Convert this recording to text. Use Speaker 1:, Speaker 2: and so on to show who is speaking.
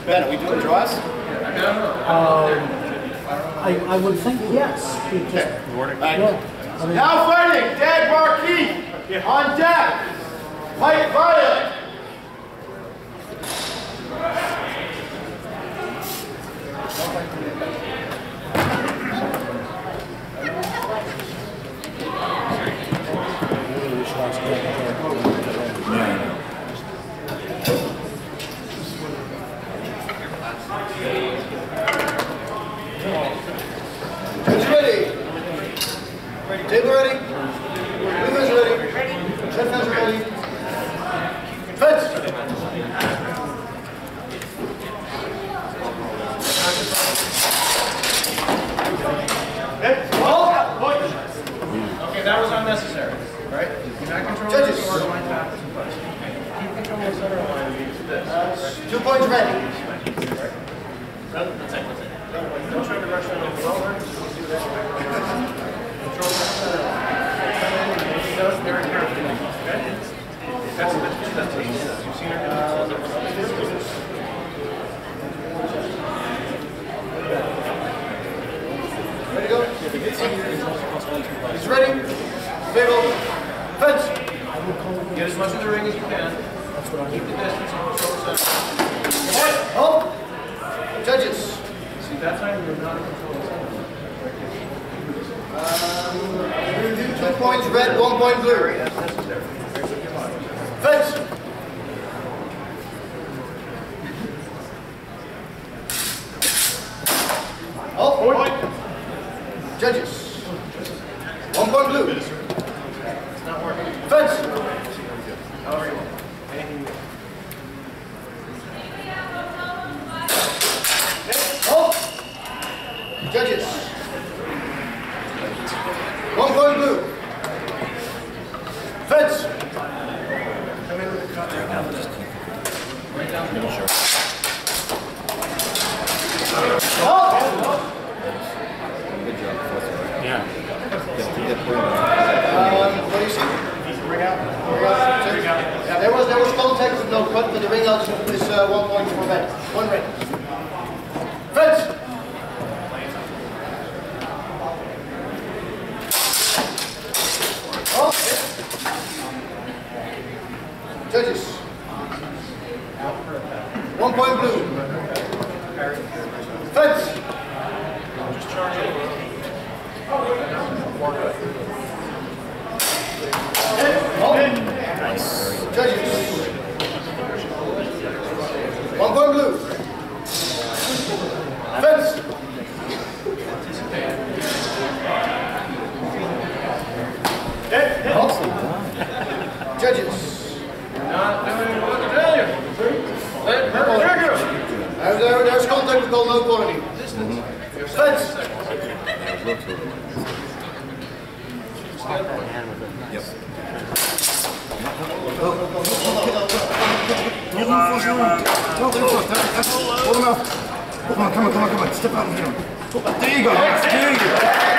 Speaker 1: Ben, are we doing draws?
Speaker 2: I would think yes.
Speaker 1: Okay.
Speaker 2: Yeah. I mean,
Speaker 3: Now fighting, Dad Marquis on deck. Mike Violet.
Speaker 4: Who's ready? Ready? Table ready? Who's ready? Chef has ready. Fence!
Speaker 5: Okay, that was unnecessary, right? You're not controlling
Speaker 4: Judges.
Speaker 5: the order line back to the place. Keep control of the center line and beat this.
Speaker 4: 2 points ready.
Speaker 5: Don't try to rush that over. Well learned. Do that. Control the center line. She does very carefully. Okay? That's you've seen her do it.
Speaker 4: Ready to go? He's ready. Table. Fence!
Speaker 5: Get as much of the ring as you can. Keep the distance and control the center.
Speaker 4: Hold. Judges.
Speaker 5: See, that time you're not in control of the center.
Speaker 4: We're going to do 2 points red, 1 point blue.
Speaker 5: That's necessary.
Speaker 4: Fence! Hold. Judges. 1 point blue.
Speaker 5: It's not working.
Speaker 4: Fence!
Speaker 5: However you want. Anything.
Speaker 4: Hold. Judges. 1 point blue. Fence.
Speaker 5: Come in with the cut. Right down the middle.
Speaker 4: Hold.
Speaker 1: Yeah.
Speaker 4: What do you see? Ring out. Yeah, there was contact with no cut, but the ring out is 1 point for red. 1 red. Fence. Oh. Judges. 1 point blue. Fence.
Speaker 5: Just charge over.
Speaker 4: Judges. 1 point blue. Fence. Judges.
Speaker 5: Not doing what to tell you. Let her trigger.
Speaker 4: There's contact we call no quality. Fence.
Speaker 1: Yep.
Speaker 6: Hold him out. Come on. Step out and hit him. There you go. There you go.